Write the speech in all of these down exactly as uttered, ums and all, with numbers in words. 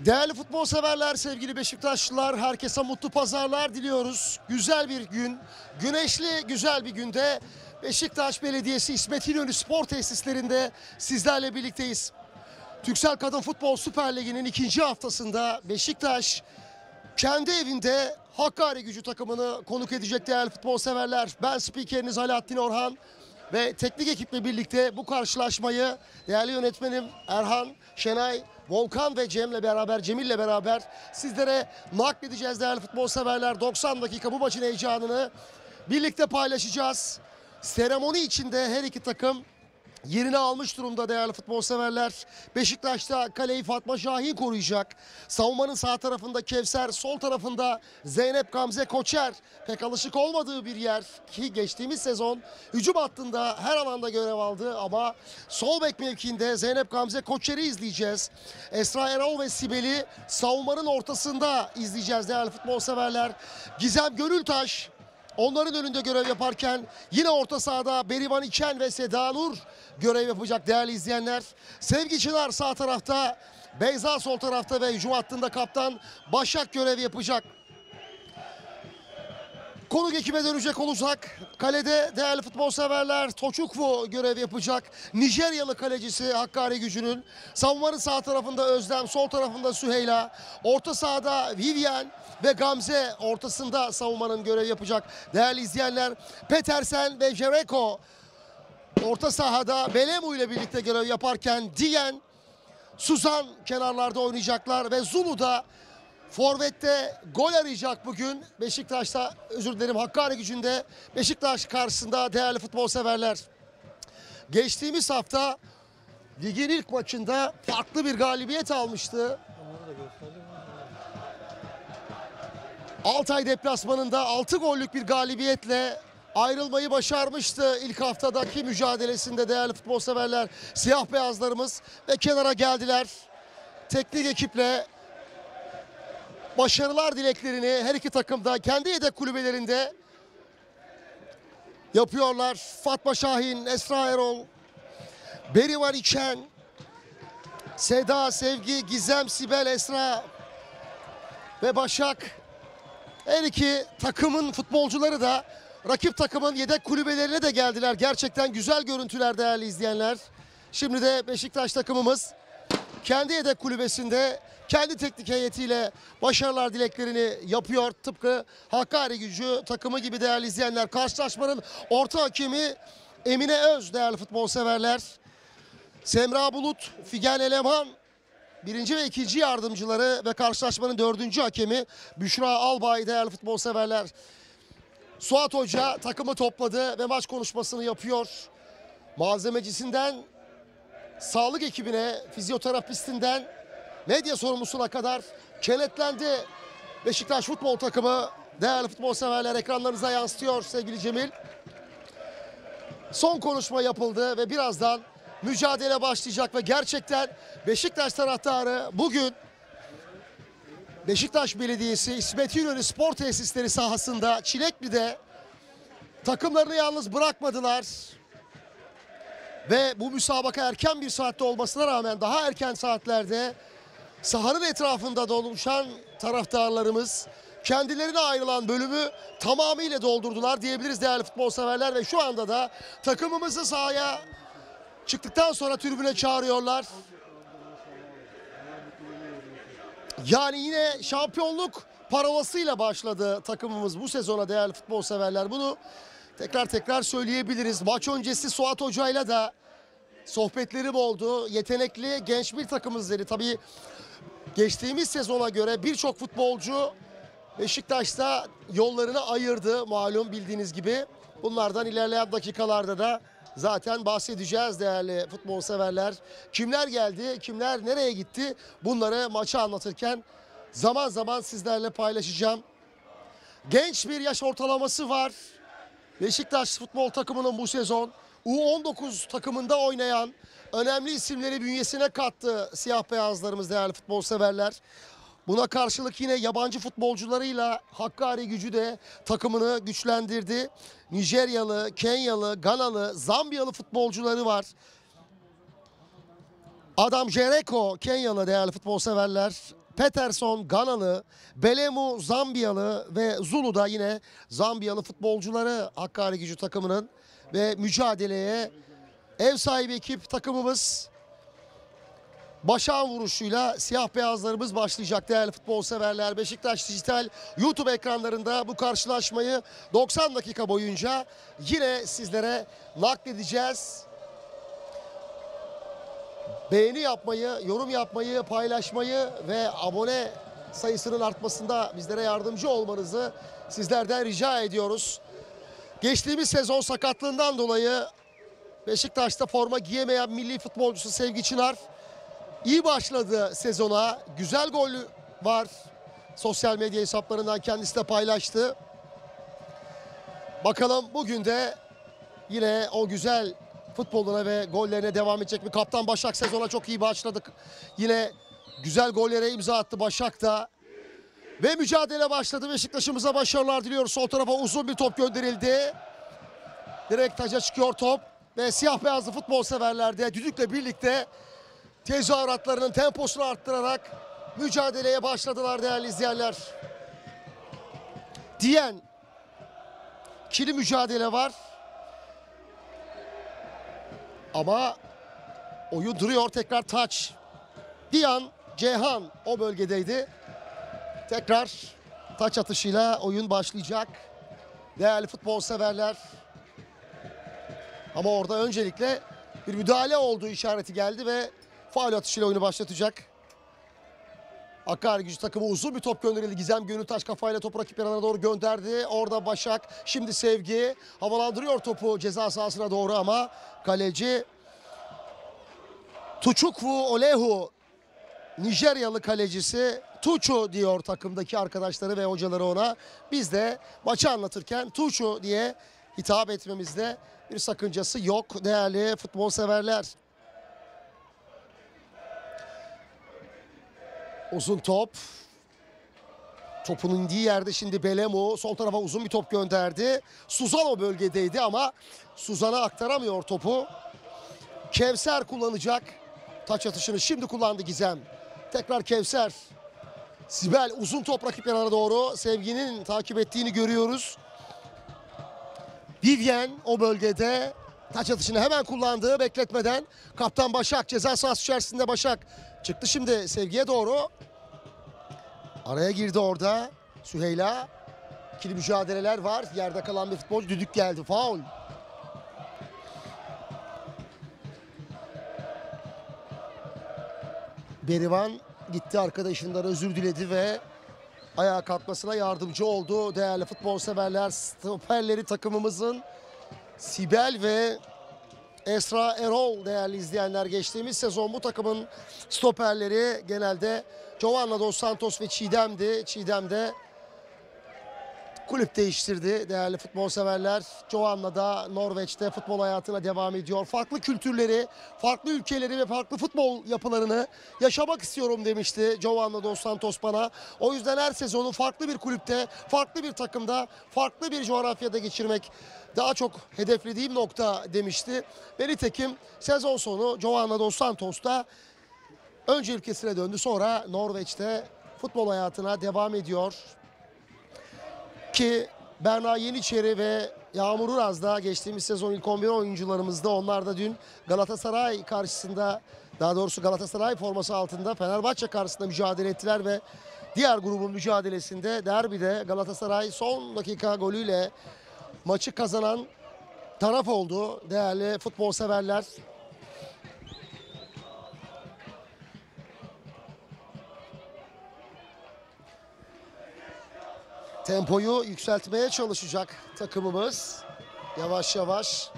Değerli futbol severler, sevgili Beşiktaşlılar, herkese mutlu pazarlar diliyoruz. Güzel bir gün, güneşli güzel bir günde Beşiktaş Belediyesi İsmet İnönü Spor Tesislerinde sizlerle birlikteyiz. Türksel Kadın Futbol Süper Ligi'nin ikinci haftasında Beşiktaş kendi evinde Hakkari-Gücü takımını konuk edecek değerli futbol severler. Ben spikeriniz Alaaddin Orhan ve teknik ekiple birlikte bu karşılaşmayı değerli yönetmenim Erhan, Şenay, Volkan ve Cem'le beraber, Cemil'le beraber sizlere nakledeceğiz değerli futbol severler. doksan dakika bu maçın heyecanını birlikte paylaşacağız. Seremoni içinde her iki takım yerini almış durumda değerli futbol severler. Beşiktaş'ta kaleyi Fatma Şahin koruyacak. Savunmanın sağ tarafında Kevser, sol tarafında Zeynep Gamze Koçer. Pek alışık olmadığı bir yer ki geçtiğimiz sezon hücum hattında her alanda görev aldı ama sol bek mevkiinde Zeynep Gamze Koçer'i izleyeceğiz. Esra Erol ve Sibel'i savunmanın ortasında izleyeceğiz değerli futbol severler. Gizem Gönültaş onların önünde görev yaparken yine orta sahada Berivan İçen ve Seda Nur görev yapacak değerli izleyenler. Sevgi Çınar sağ tarafta, Beyza sol tarafta ve hücum hattında kaptan Başak görev yapacak. Konuk ekibe dönecek olacak. Kalede değerli futbol severler Toçukwu görev yapacak. Nijeryalı kalecisi Hakkari-Gücü'nün. Savunmanın sağ tarafında Özlem, sol tarafında Süheyla. Orta sahada Vivian ve Gamze ortasında savunmanın görev yapacak. Değerli izleyenler Petersen ve Jereko orta sahada Belemu ile birlikte görev yaparken Diyen, Suzan kenarlarda oynayacaklar ve Zulu da forvette gol arayacak bugün. Beşiktaş'ta, özür dilerim, Hakkari-Gücü'nde Beşiktaş karşısında değerli futbol severler. Geçtiğimiz hafta ligin ilk maçında farklı bir galibiyet almıştı. Altay deplasmanında altı gollük bir galibiyetle ayrılmayı başarmıştı ilk haftadaki mücadelesinde değerli futbol severler. Siyah beyazlarımız ve kenara geldiler. Teknik ekiple başarılar dileklerini her iki takım da kendi yedek kulübelerinde yapıyorlar. Fatma Şahin, Esra Erol, Berivan İçen, Seda, Sevgi, Gizem, Sibel, Esra ve Başak. Her iki takımın futbolcuları da rakip takımın yedek kulübelerine de geldiler. Gerçekten güzel görüntüler değerli izleyenler. Şimdi de Beşiktaş takımımız kendi yedek kulübesinde kendi teknik heyetiyle başarılar dileklerini yapıyor. Tıpkı Hakkari-Gücü takımı gibi değerli izleyenler. Karşılaşmanın orta hakemi Emine Öz değerli futbol severler. Semra Bulut, Figen Eleman birinci ve ikinci yardımcıları ve karşılaşmanın dördüncü hakemi Büşra Albay değerli futbol severler. Suat Hoca takımı topladı ve maç konuşmasını yapıyor. Malzemecisinden sağlık ekibine, fizyoterapistinden medya sorumlusuna kadar kenetlendi Beşiktaş futbol takımı. Değerli futbol severler, ekranlarınıza yansıtıyor sevgili Cemil. Son konuşma yapıldı ve birazdan mücadele başlayacak ve gerçekten Beşiktaş taraftarı bugün Beşiktaş Belediyesi İsmet İnönü Spor Tesisleri sahasında Çilekli'de takımlarını yalnız bırakmadılar. Ve bu müsabaka erken bir saatte olmasına rağmen daha erken saatlerde sahanın etrafında doluşan taraftarlarımız kendilerine ayrılan bölümü tamamıyla doldurdular diyebiliriz değerli futbol severler. Ve şu anda da takımımızı sahaya çıktıktan sonra tribüne çağırıyorlar. Yani yine şampiyonluk parolasıyla başladı takımımız bu sezona değerli futbol severler. Bunu tekrar tekrar söyleyebiliriz. Maç öncesi Suat Hoca'yla da sohbetlerim oldu. Yetenekli genç bir takımız dedi. Tabii geçtiğimiz sezona göre birçok futbolcu Beşiktaş'ta yollarını ayırdı malum bildiğiniz gibi. Bunlardan ilerleyen dakikalarda da zaten bahsedeceğiz değerli futbol severler. Kimler geldi, kimler nereye gitti bunları maçı anlatırken zaman zaman sizlerle paylaşacağım. Genç bir yaş ortalaması var. Beşiktaş futbol takımının bu sezon U on dokuz takımında oynayan önemli isimleri bünyesine kattı siyah beyazlarımız değerli futbol severler. Buna karşılık yine yabancı futbolcularıyla Hakkari-Gücü de takımını güçlendirdi. Nijeryalı, Kenyalı, Ganalı, Zambiyalı futbolcuları var. Adam Jereko Kenyalı değerli futbol severler. Peterson Ganalı, Belemu Zambiyalı ve Zulu da yine Zambiyalı futbolcuları Hakkari-Gücü takımının ve mücadeleye ev sahibi ekip takımımız Başak'ın vuruşuyla siyah beyazlarımız başlayacak değerli futbol severler. Beşiktaş Dijital YouTube ekranlarında bu karşılaşmayı doksan dakika boyunca yine sizlere nakledeceğiz. Beğeni yapmayı, yorum yapmayı, paylaşmayı ve abone sayısının artmasında bizlere yardımcı olmanızı sizlerden rica ediyoruz. Geçtiğimiz sezon sakatlığından dolayı Beşiktaş'ta forma giyemeyen milli futbolcusu Sevgi Çınar İyi başladı sezona. Güzel gol var. Sosyal medya hesaplarından kendisi de paylaştı. Bakalım bugün de yine o güzel futboluna ve gollerine devam edecek mi? Kaptan Başak sezona çok iyi başladık. Yine güzel gollere imza attı Başak da. Ve mücadele başladı. Beşiktaş'ımıza başarılar diliyoruz. Sol tarafa uzun bir top gönderildi. Direkt taca çıkıyor top. Ve siyah beyazlı futbol severler de düdükle birlikte tezahüratlarının temposunu arttırarak mücadeleye başladılar değerli izleyenler. Diyen ikili mücadele var. Ama oyun duruyor. Tekrar taç. Diyan, Ceyhan o bölgedeydi. Tekrar taç atışıyla oyun başlayacak. Değerli futbol severler. Ama orada öncelikle bir müdahale olduğu işareti geldi ve faul atışıyla oyunu başlatacak. Hakkari Gücü takımı uzun bir top gönderildi. Gizem Gönültaş kafayla topu rakip yanına doğru gönderdi. Orada Başak, şimdi Sevgi havalandırıyor topu ceza sahasına doğru ama kaleci Tuchukwu Olehu, Nijeryalı kalecisi Tuchu diyor takımdaki arkadaşları ve hocaları ona. Biz de maçı anlatırken Tuchu diye hitap etmemizde bir sakıncası yok değerli futbol severler. Uzun top. Topun indiği yerde şimdi Belemu sol tarafa uzun bir top gönderdi. Suzan o bölgedeydi ama Suzan'a aktaramıyor topu. Kevser kullanacak. Taç atışını şimdi kullandı Gizem. Tekrar Kevser. Sibel uzun top rakip yanına doğru. Sevgi'nin takip ettiğini görüyoruz. Vivien o bölgede. Taç atışını hemen kullandı bekletmeden. Kaptan Başak ceza sahası içerisinde Başak. Çıktı şimdi Sevgi'ye doğru. Araya girdi orada Süheyla. İkili mücadeleler var. Yerde kalan bir futbolcu, düdük geldi. Faul. Berivan gitti arkadaşından özür diledi ve ayağa kalkmasına yardımcı oldu. Değerli futbol severler, stoperleri takımımızın Sibel ve Esra Erol değerli izleyenler. Geçtiğimiz sezon bu takımın stoperleri genelde Giovanna Dos Santos ve Çiğdem'di. Çiğdem de kulüp değiştirdi değerli futbol severler. Giovanna da Norveç'te futbol hayatına devam ediyor. Farklı kültürleri, farklı ülkeleri ve farklı futbol yapılarını yaşamak istiyorum demişti Giovanna Dos Santos bana. O yüzden her sezonu farklı bir kulüpte, farklı bir takımda, farklı bir coğrafyada geçirmek daha çok hedeflediğim nokta demişti. Ve nitekim sezon sonu Giovanna Dos Santos'ta önce ülkesine döndü, sonra Norveç'te futbol hayatına devam ediyor. Ki Berna Yeniçeri ve Yağmur Uraz da geçtiğimiz sezon ilk on bir oyuncularımızda. Onlar da dün Galatasaray karşısında, daha doğrusu Galatasaray forması altında Fenerbahçe karşısında mücadele ettiler ve diğer grubun mücadelesinde derbide Galatasaray son dakika golüyle maçı kazanan taraf oldu değerli futbol severler. Tempoyu yükseltmeye çalışacak takımımız yavaş yavaş.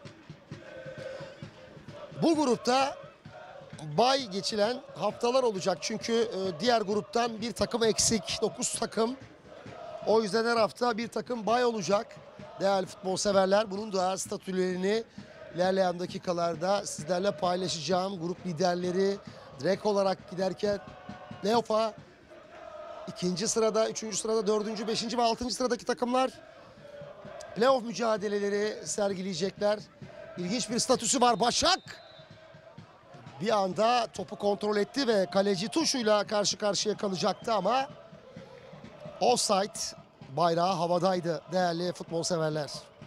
Bu grupta bay geçilen haftalar olacak. Çünkü diğer gruptan bir takım eksik. dokuz takım. O yüzden her hafta bir takım bay olacak. Değerli futbol severler, bunun da statülerini ilerleyen dakikalarda sizlerle paylaşacağım. Grup liderleri direkt olarak giderken Leofa ikinci sırada, üçüncü sırada, dördüncü, beşinci ve altıncı sıradaki takımlar playoff mücadeleleri sergileyecekler. İlginç bir statüsü var. Başak bir anda topu kontrol etti ve kaleci tuşuyla karşı karşıya kalacaktı ama offside bayrağı havadaydı değerli futbol severler.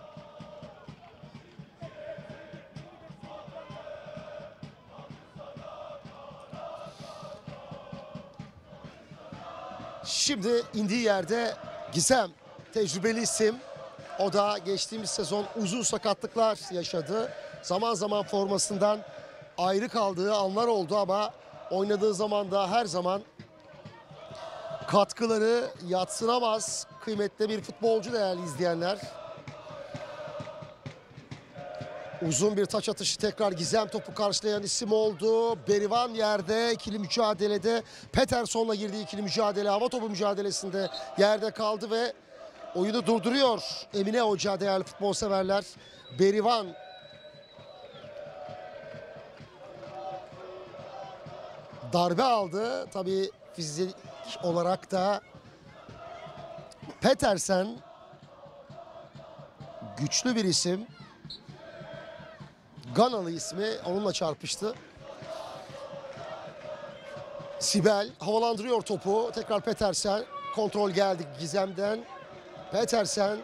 Şimdi indiği yerde Gizem, tecrübeli isim. O da geçtiğimiz sezon uzun sakatlıklar yaşadı. Zaman zaman formasından ayrı kaldığı anlar oldu ama oynadığı zaman da her zaman katkıları yadsınamaz kıymetli bir futbolcu değerli izleyenler. Uzun bir taç atışı, tekrar Gizem topu karşılayan isim oldu. Berivan yerde ikili mücadelede, Peterson'la girdiği ikili mücadele, hava topu mücadelesinde yerde kaldı ve oyunu durduruyor Emine Hoca değerli futbol severler. Berivan darbe aldı. Tabii fizik olarak da Petersen güçlü bir isim. Ganalı ismi, onunla çarpıştı. Sibel havalandırıyor topu. Tekrar Petersen. Kontrol geldi Gizem'den. Petersen.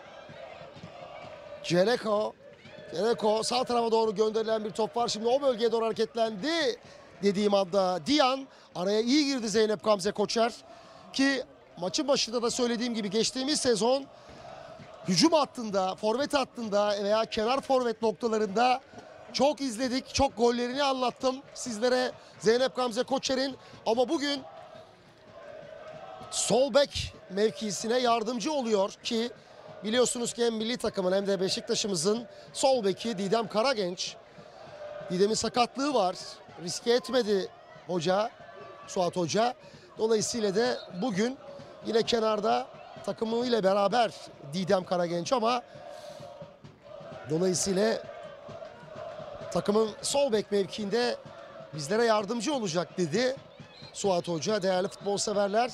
Cereko. Cereko sağ tarafa doğru gönderilen bir top var. Şimdi o bölgeye doğru hareketlendi. Dediğim anda Diyan. Araya iyi girdi Zeynep Gamze Koçer. Ki maçın başında da söylediğim gibi geçtiğimiz sezon hücum hattında, forvet hattında veya kenar forvet noktalarında çok izledik, çok gollerini anlattım sizlere Zeynep Gamze Koçer'in. Ama bugün sol bek mevkisine yardımcı oluyor ki biliyorsunuz ki hem milli takımın hem de Beşiktaş'ımızın sol beki Didem Karagenç. Didem'in sakatlığı var, riske etmedi hoca, Suat Hoca. Dolayısıyla da bugün yine kenarda takımıyla beraber Didem Karagenç ama dolayısıyla takımın sol bek mevkiinde bizlere yardımcı olacak dedi Suat Hoca değerli futbol severler.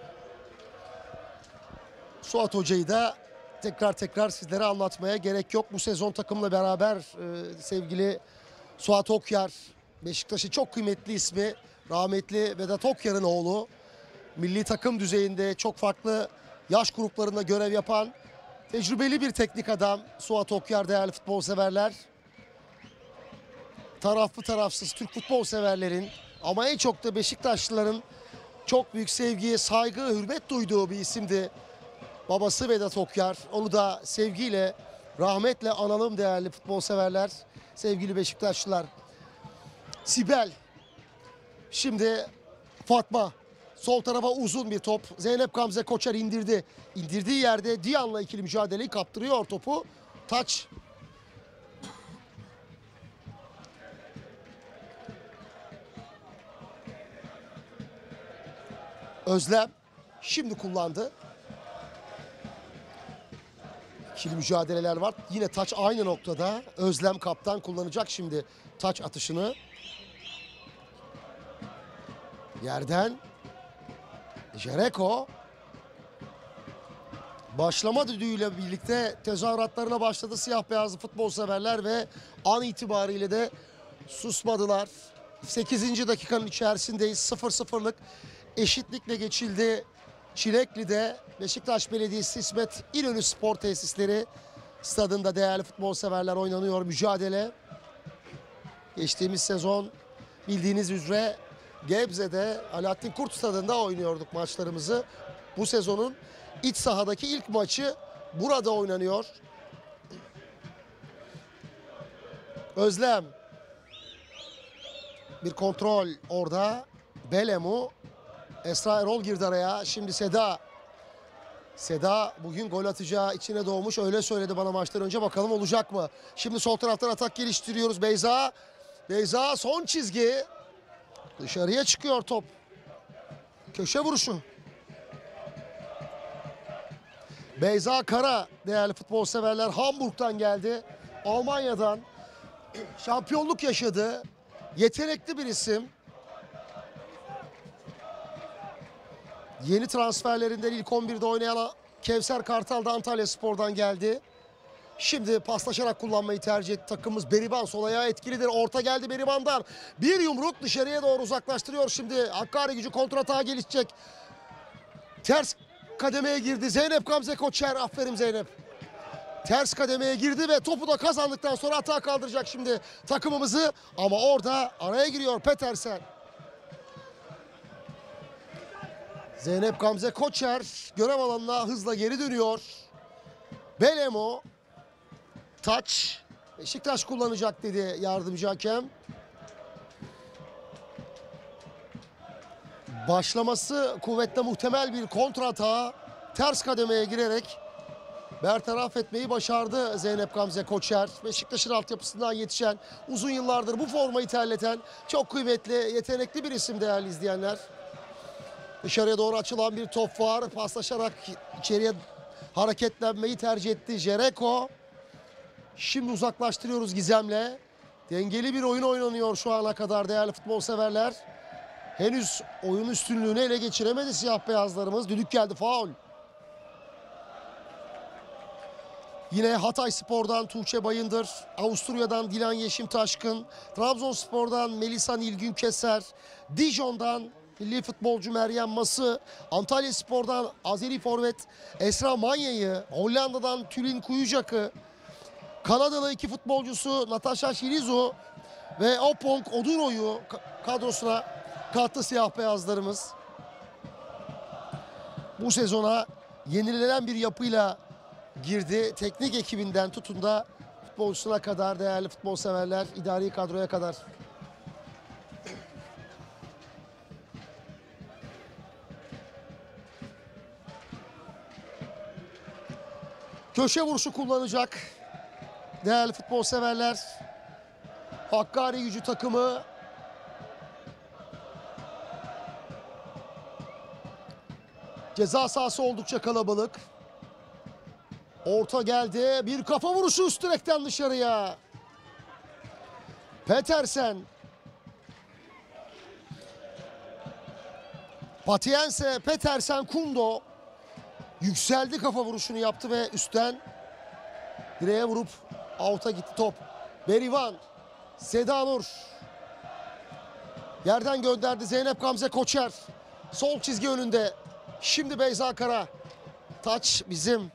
Suat Hoca'yı da tekrar tekrar sizlere anlatmaya gerek yok. Bu sezon takımla beraber e, sevgili Suat Okyar, Beşiktaş'ın çok kıymetli ismi, rahmetli Vedat Okyar'ın oğlu. Milli takım düzeyinde çok farklı yaş gruplarında görev yapan tecrübeli bir teknik adam Suat Okyar değerli futbol severler. Taraflı tarafsız Türk futbol severlerin ama en çok da Beşiktaşlıların çok büyük sevgiye, saygı, hürmet duyduğu bir isimdi. Babası Vedat Okyar. Onu da sevgiyle, rahmetle analım değerli futbol severler, sevgili Beşiktaşlılar. Sibel. Şimdi Fatma. Sol tarafa uzun bir top. Zeynep Gamze Koçer indirdi. İndirdiği yerde Diyan'la ikili mücadeleyi kaptırıyor topu. Taç. Özlem şimdi kullandı. İkili mücadeleler var. Yine taç aynı noktada. Özlem kaptan kullanacak şimdi taç atışını. Yerden Cereko başlama düdüğüyle birlikte tezahüratlarına başladı siyah beyazlı futbol severler ve an itibariyle de susmadılar. sekizinci dakikanın içerisindeyiz. sıfır sıfırlık eşitlikle geçildi. Çilekli'de Beşiktaş Belediyesi İsmet İnönü Spor Tesisleri stadında değerli futbol severler oynanıyor mücadele. Geçtiğimiz sezon bildiğiniz üzere Gebze'de Alaaddin Kurt Stadı'nda oynuyorduk maçlarımızı. Bu sezonun iç sahadaki ilk maçı burada oynanıyor. Özlem. Bir kontrol orada. Belemu. Esra Erol girdi araya. Şimdi Seda. Seda bugün gol atacağı içine doğmuş. Öyle söyledi bana maçtan önce. Bakalım olacak mı? Şimdi sol taraftan atak geliştiriyoruz. Beyza. Beyza son çizgi. Dışarıya çıkıyor top. Köşe vuruşu. Beyza Kara değerli futbol severler Hamburg'dan geldi. Almanya'dan şampiyonluk yaşadı. Yetenekli bir isim. Yeni transferlerinden ilk on birde oynayan Kevser Kartal da Antalyaspor'dan geldi. Şimdi paslaşarak kullanmayı tercih etti takımımız. Berivan sol ayağı etkilidir. Orta geldi Berivan'dan. Bir yumruk dışarıya doğru uzaklaştırıyor şimdi. Hakkari Gücü kontratağa gelişecek. Ters kademeye girdi Zeynep Gamze Koçer. Aferin Zeynep. Ters kademeye girdi ve topu da kazandıktan sonra atağa kaldıracak şimdi takımımızı. Ama orada araya giriyor Petersen. Zeynep Gamze Koçer görev alanına hızla geri dönüyor. Belemo. Taç. Beşiktaş kullanacak dedi yardımcı hakem. Başlaması kuvvetle muhtemel bir kontrata ters kademeye girerek bertaraf etmeyi başardı Zeynep Gamze Koçer. Beşiktaş'ın altyapısından yetişen, uzun yıllardır bu formayı terleten çok kıymetli, yetenekli bir isim değerli izleyenler. Dışarıya doğru açılan bir top var. Paslaşarak içeriye hareketlenmeyi tercih etti Jereko. Şimdi uzaklaştırıyoruz Gizem'le. Dengeli bir oyun oynanıyor şu ana kadar değerli futbol severler. Henüz oyun üstünlüğünü ele geçiremedi siyah beyazlarımız. Düdük geldi, faul. Yine Hatayspor'dan Tuğçe Bayındır, Avusturya'dan Dilan Yeşim Taşkın, Trabzonspor'dan Melisa Nilgün Keser, Dijon'dan milli futbolcu MeryemMası, Antalyaspor'dan Azeri forvet Esra Manya'yı, Hollanda'dan Tülin Kuyucak'ı, Kanadalı iki futbolcusu Natasha Şirizu ve Opong Oduro'yu kadrosuna kattı siyah beyazlarımız. Bu sezona yenilenen bir yapıyla girdi. Teknik ekibinden tutun da futbolcusuna kadar değerli futbol severler, idari kadroya kadar. Köşe vuruşu kullanacak değerli futbol severler. Hakkari Gücü takımı ceza sahası oldukça kalabalık. Orta geldi. Bir kafa vuruşu üst direkten dışarıya. Petersen. Patiense, Petersen, Kundo. Yükseldi, kafa vuruşunu yaptı ve üstten direğe vurup out'a gitti top. Berivan. Seda Nur. Yerden gönderdi Zeynep Gamze Koçer. Sol çizgi önünde. Şimdi Beyza Kara. Taç bizim.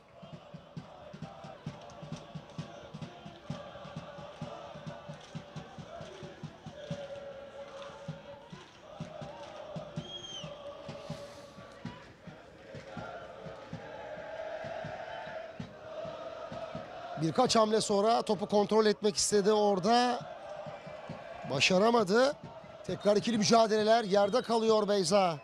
Birkaç hamle sonra topu kontrol etmek istedi orada. Başaramadı. Tekrar ikili mücadeleler. Yerde kalıyor Beyza.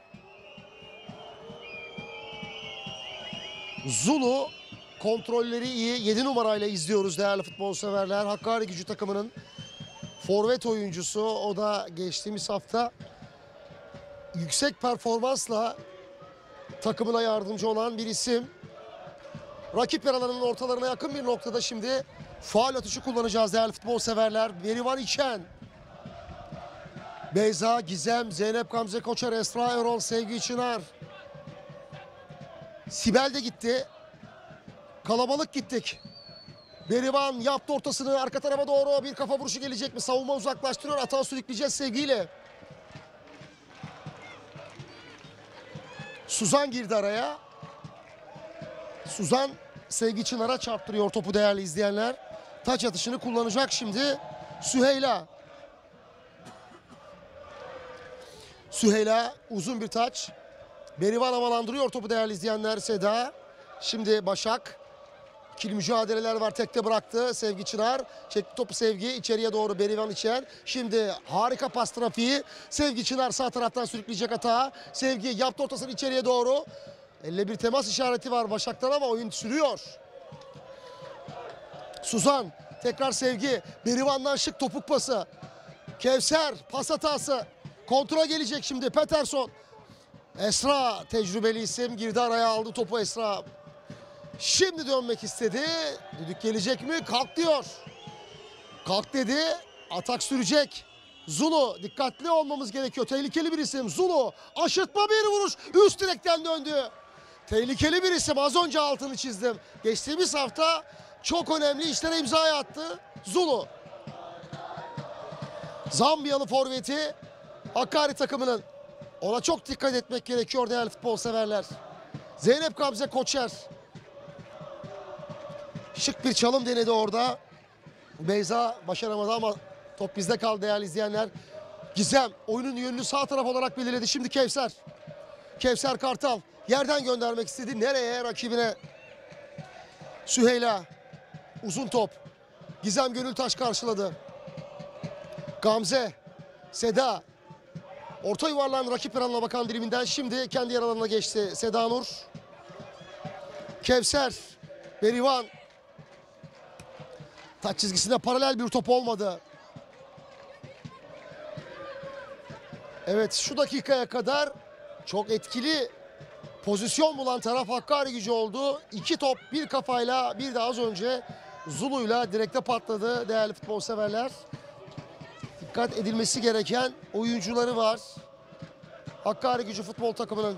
Zulu kontrolleri iyi. yedi numarayla izliyoruz değerli futbol severler. Hakkari Gücü takımının forvet oyuncusu. O da geçtiğimiz hafta yüksek performansla takımına yardımcı olan bir isim. Rakip yer alanının ortalarına yakın bir noktada şimdi faul atışı kullanacağız değerli futbol severler. Berivan İçen. Beyza, Gizem, Zeynep Gamze Koçer, Esra Erol, Sevgi Çınar. Sibel de gitti. Kalabalık gittik. Berivan yaptı ortasını arka tarafa doğru, bir kafa vuruşu gelecek mi? Savunma uzaklaştırıyor. Atağı sürükleyeceğiz sevgiyle. Suzan girdi araya. Suzan Sevgi Çınar'a çarptırıyor topu değerli izleyenler. Taç atışını kullanacak şimdi Süheyla. Süheyla uzun bir taç. Berivan havalandırıyor topu değerli izleyenler. Seda. Şimdi Başak. İkili mücadeleler var. Tekte bıraktı Sevgi Çınar. Çekti topu Sevgi. İçeriye doğru Berivan içer. Şimdi harika pas trafiği. Sevgi Çınar sağ taraftan sürükleyecek hata. Sevgi yaptı ortasını içeriye doğru. Elle bir temas işareti var Başak'tan ama oyun sürüyor. Suzan. Tekrar Sevgi. Berivan'dan şık topuk pası. Kevser pas hatası. Kontra gelecek şimdi Peterson. Esra tecrübeli isim girdi araya, aldı topu Esra. Şimdi dönmek istedi. Düdük gelecek mi? Kalk diyor. Kalk dedi. Atak sürecek. Zulu dikkatli olmamız gerekiyor. Tehlikeli bir isim. Zulu aşırtma bir vuruş. Üst direkten döndü. Tehlikeli bir isim. Az önce altını çizdim. Geçtiğimiz hafta çok önemli işlere imza attı Zulu. Zambiyalı forveti Hakkari takımının. Ona çok dikkat etmek gerekiyor değerli futbol severler. Zeynep Gamze Koçer. Şık bir çalım denedi orada. Beyza başaramadı ama top bizde kaldı değerli izleyenler. Gizem oyunun yönünü sağ taraf olarak belirledi. Şimdi Kevser. Kevser Kartal yerden göndermek istedi. Nereye? Rakibine. Süheyla. Uzun top. Gizem Gönültaş karşıladı. Gamze. Seda. Orta yuvarlan rakip yanına bakan diliminden şimdi kendi yer alanına geçti. Seda Nur. Kevser. Berivan. Taç çizgisinde paralel bir top olmadı. Evet, şu dakikaya kadar çok etkili pozisyon bulan taraf Hakkari Gücü oldu. İki top bir kafayla, bir de az önce Zulu'yla direkte patladı değerli futbol severler. Dikkat edilmesi gereken oyuncuları var Hakkari Gücü futbol takımının.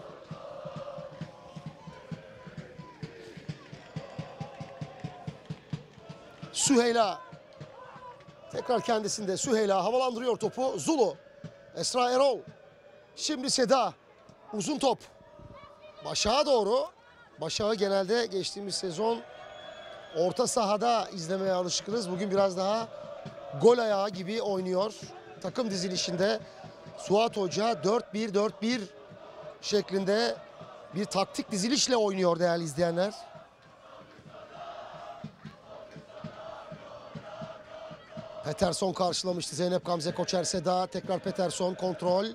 Süheyla. Tekrar kendisinde Süheyla havalandırıyor topu. Zulu. Esra Erol. Şimdi Seda. Uzun top. Başak'a doğru. Başak'ı genelde geçtiğimiz sezon orta sahada izlemeye alışkınız. Bugün biraz daha gol ayağı gibi oynuyor. Takım dizilişinde Suat Hoca dört bir dört bir şeklinde bir taktik dizilişle oynuyor değerli izleyenler. Peterson karşılamıştı. Zeynep Gamze Koçer Seda. Tekrar Peterson kontrol.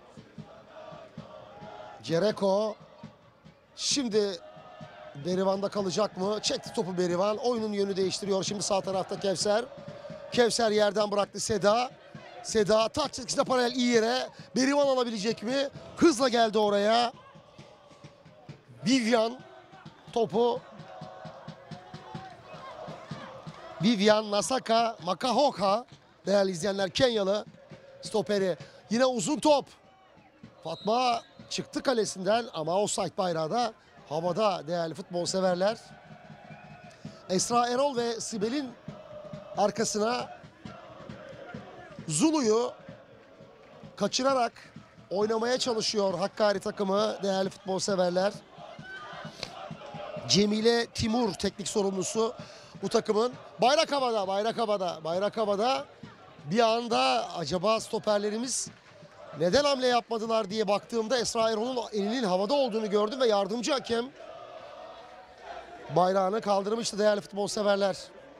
Cereko. Şimdi Berivan'da kalacak mı? Çekti topu Berivan. Oyunun yönü değiştiriyor. Şimdi sağ tarafta Kevser. Kevser yerden bıraktı Seda. Seda taç çizgisine paralel iyi yere. Berivan alabilecek mi? Hızla geldi oraya. Vivian topu. Vivian Nasaka Makahoka değerli izleyenler, Kenyalı stoperi. Yine uzun top. Fatma çıktı kalesinden ama offside bayrağı da havada değerli futbol severler. Esra Erol ve Sibel'in arkasına Zulu'yu kaçırarak oynamaya çalışıyor Hakkari takımı değerli futbol severler. Cemile Timur teknik sorumlusu bu takımın. Bayrak havada, bayrak havada, bayrak havada. Bir anda acaba stoperlerimiz neden hamle yapmadılar diye baktığımda Esra Erol'un elinin havada olduğunu gördüm ve yardımcı hakem bayrağını kaldırmıştı değerli futbol severler.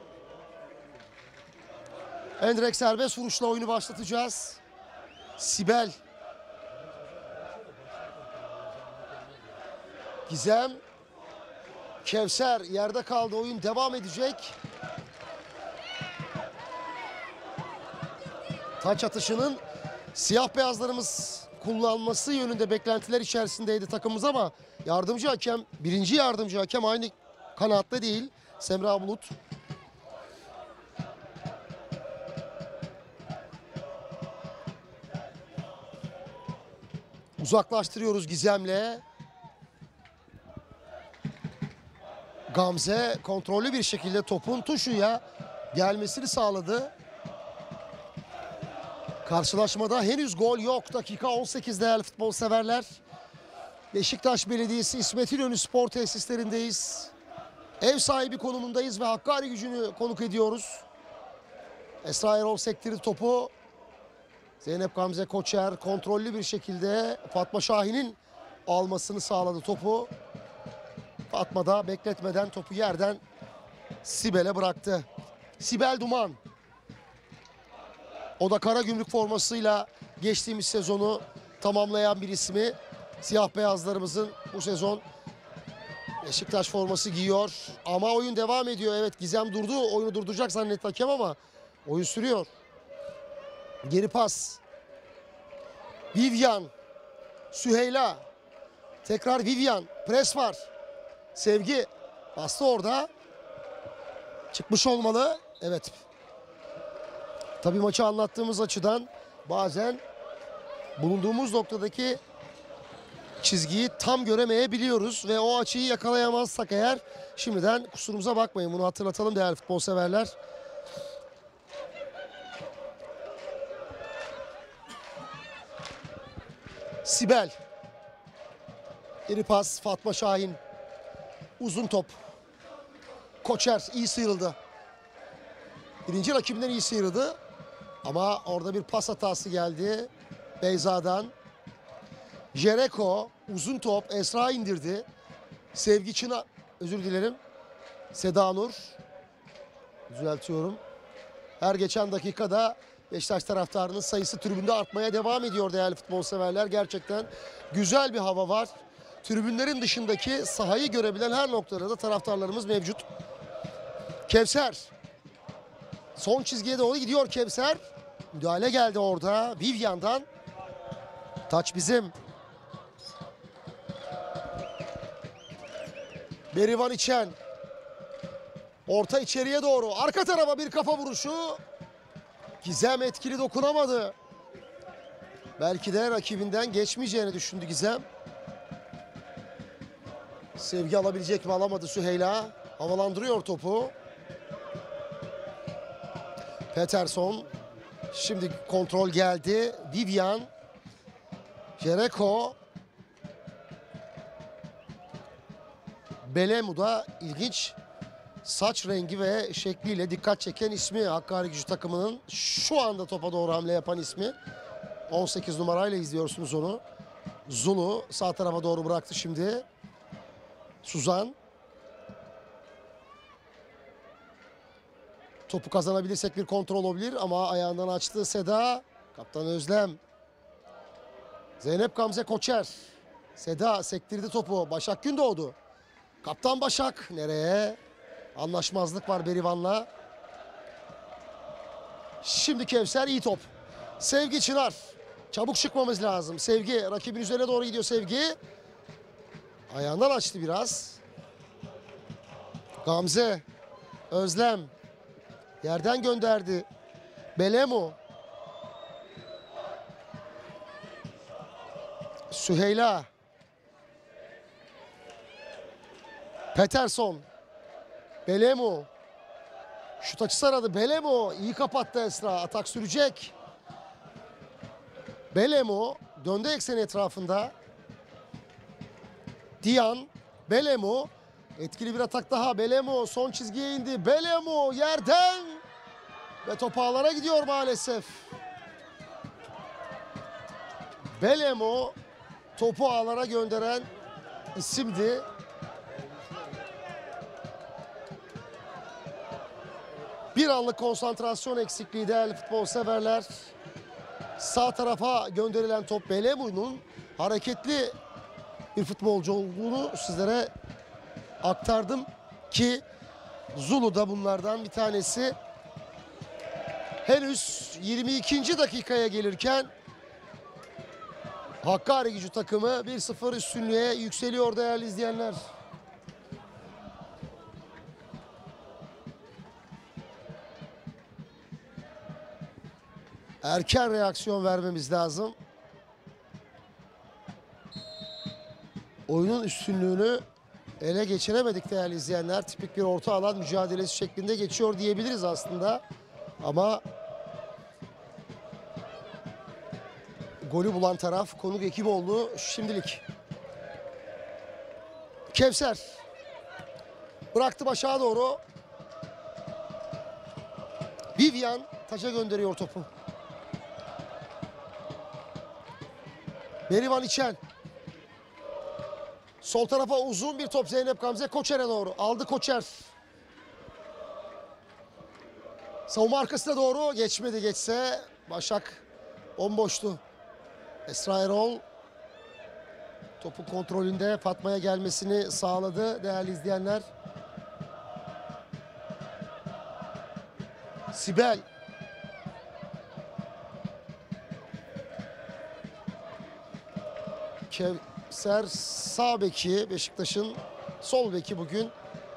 Endirek serbest vuruşla oyunu başlatacağız. Sibel. Gizem. Kevser yerde kaldı. Oyun devam edecek. Taç atışının siyah beyazlarımız kullanması yönünde beklentiler içerisindeydi takımımız ama yardımcı hakem, birinci yardımcı hakem aynı kanatta değil. Semra Bulut. Uzaklaştırıyoruz Gizem'le. Gamze kontrollü bir şekilde topun tuşuya gelmesini sağladı. Karşılaşmada henüz gol yok. Dakika on sekiz değerli futbol severler. Beşiktaş Belediyesi İsmet İnönü Spor Tesislerindeyiz. Ev sahibi konumundayız ve Hakkari Gücü'nü konuk ediyoruz. Esra Erol sektirdi topu. Zeynep Gamze Koçer kontrollü bir şekilde Fatma Şahin'in almasını sağladı topu. Fatma da bekletmeden topu yerden Sibel'e bıraktı. Sibel Duman. O da Karagümrük formasıyla geçtiğimiz sezonu tamamlayan bir ismi. Siyah beyazlarımızın bu sezon Beşiktaş forması giyiyor. Ama oyun devam ediyor. Evet, Gizem durdu. Oyunu durduracak zannetti hakem ama oyun sürüyor. Geri pas. Vivian. Süheyla. Tekrar Vivian. Pres var. Sevgi. Bastı orada. Çıkmış olmalı. Evet. Tabii maçı anlattığımız açıdan bazen bulunduğumuz noktadaki çizgiyi tam göremeyebiliyoruz ve o açıyı yakalayamazsak eğer şimdiden kusurumuza bakmayın. Bunu hatırlatalım değerli futbol severler. Sibel. Geri pas Fatma Şahin. Uzun top. Koçer iyi sıyrıldı. Birinci rakibinden iyi sıyrıldı. Ama orada bir pas hatası geldi Beyza'dan. Jereko uzun top Esra indirdi. Sevgi Çınar, özür dilerim. Seda Nur. Düzeltiyorum. Her geçen dakikada Beşiktaş taraftarının sayısı tribünde artmaya devam ediyor değerli futbol severler. Gerçekten güzel bir hava var. Tribünlerin dışındaki sahayı görebilen her noktada da taraftarlarımız mevcut. Kevser. Son çizgiye doğru gidiyor Kevser. Müdahale geldi orada Vivian'dan. Taç bizim. Berivan İçen. Orta içeriye doğru. Arka tarafa bir kafa vuruşu. Gizem etkili dokunamadı. Belki de rakibinden geçmeyeceğini düşündü Gizem. Sevgi alabilecek mi, alamadı Süheyla. Havalandırıyor topu. Peterson. Şimdi kontrol geldi. Vivian. Jereko. Belemu da ilginç saç rengi ve şekliyle dikkat çeken ismi. Hakkari Gücü takımının şu anda topa doğru hamle yapan ismi. on sekiz numarayla izliyorsunuz onu. Zulu sağ tarafa doğru bıraktı şimdi. Suzan. Topu kazanabilirsek bir kontrol olabilir ama ayağından açtı Seda. Kaptan Özlem. Zeynep Gamze Koçer. Seda sektirdi topu. Başak Gündoğdu. Kaptan Başak nereye? Anlaşmazlık var Berivan'la. Şimdi Kevser iyi top. Sevgi Çınar. Çabuk çıkmamız lazım. Sevgi rakibin üzerine doğru gidiyor Sevgi. Ayağından açtı biraz. Gamze. Özlem. Yerden gönderdi. Belemu. Süheyla. Peterson. Belemu. Şut açısı aradı. Belemu. İyi kapattı Esra. Atak sürecek. Belemu. Döndü ekseni etrafında. Diyan. Belemu. Etkili bir atak daha. Belemu son çizgiye indi. Belemu yerden. Ve top ağlara gidiyor maalesef. Belemu topu ağlara gönderen isimdi. Bir anlık konsantrasyon eksikliği değerli futbol severler. Sağ tarafa gönderilen top Belemu'nun hareketli bir futbolcu olduğunu sizlere aktardım ki Zulu da bunlardan bir tanesi. Henüz yirmi ikinci dakikaya gelirken Hakkari Gücü takımı bir sıfır üstünlüğe yükseliyor değerli izleyenler. Erken reaksiyon vermemiz lazım. Oyunun üstünlüğünü ele geçiremedik değerli izleyenler. Tipik bir orta alan mücadelesi şeklinde geçiyor diyebiliriz aslında. Ama golü bulan taraf konuk ekip oldu şimdilik. Kevser bıraktı başa doğru. Vivian taça gönderiyor topu. Berivan İçen. Sol tarafa uzun bir top Zeynep Gamze Koçer'e doğru. Aldı Koçer. Savunma arkasına doğru geçmedi, geçse Başak bomboştu. Esra Erol topun kontrolünde Fatma'ya gelmesini sağladı değerli izleyenler. Sibel. Kevser sağ beki, Beşiktaş'ın sol beki bugün.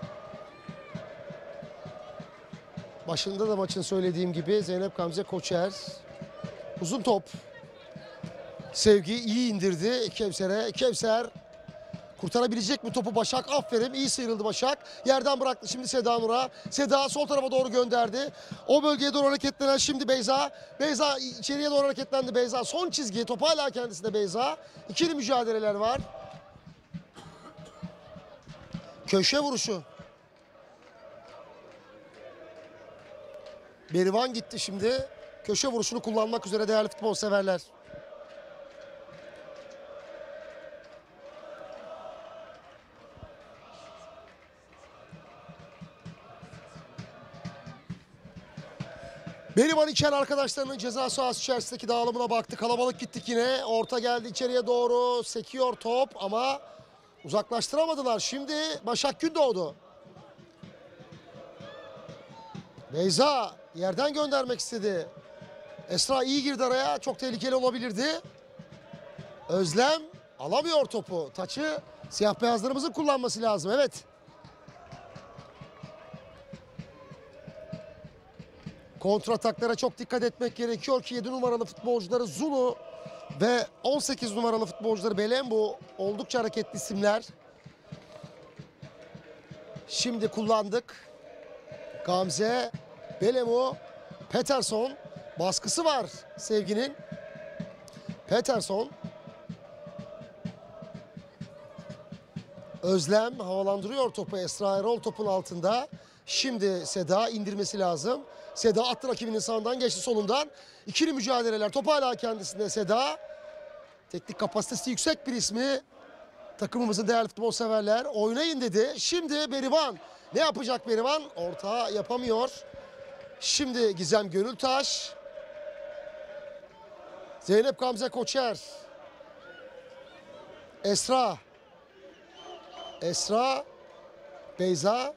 Başında da maçın söylediğim gibi Zeynep Gamze Koçer. Uzun top. Sevgi iyi indirdi Kevser'e. Kevser kurtarabilecek mi topu Başak? Aferin, iyi sıyrıldı Başak. Yerden bıraktı şimdi Seda Nur'a. Seda sol tarafa doğru gönderdi. O bölgeye doğru hareketlenen şimdi Beyza. Beyza içeriye doğru hareketlendi Beyza. Son çizgi, top hala kendisinde Beyza. İkili mücadeleler var. Köşe vuruşu. Berivan gitti şimdi. Köşe vuruşunu kullanmak üzere değerli futbol severler. Berivan İçer arkadaşlarının ceza sahası içerisindeki dağılımına baktı. Kalabalık gittik yine. Orta geldi içeriye doğru. Sekiyor top ama uzaklaştıramadılar. Şimdi Başak Gündoğdu. Beyza yerden göndermek istedi. Esra iyi girdi araya. Çok tehlikeli olabilirdi. Özlem alamıyor topu. Taçı siyah beyazlarımızın kullanması lazım. Evet. Kontrataklara çok dikkat etmek gerekiyor ki yedi numaralı futbolcuları Zulu ve on sekiz numaralı futbolcuları Belembu oldukça hareketli isimler. Şimdi kullandık. Gamze, Belemu, Peterson baskısı var Sevgi'nin. Peterson. Özlem havalandırıyor topu. Esra Erol topun altında. Şimdi Seda indirmesi lazım. Seda attı rakibinin sağından, geçti solundan. İkili mücadeleler. Top hala kendisinde Seda. Teknik kapasitesi yüksek bir ismi. Takımımızın değerli futbol severler. Oynayın dedi. Şimdi Berivan. Ne yapacak Berivan? Orta yapamıyor. Şimdi Gizem Gönültaş. Zeynep Gamze Koçer. Esra. Esra. Beyza.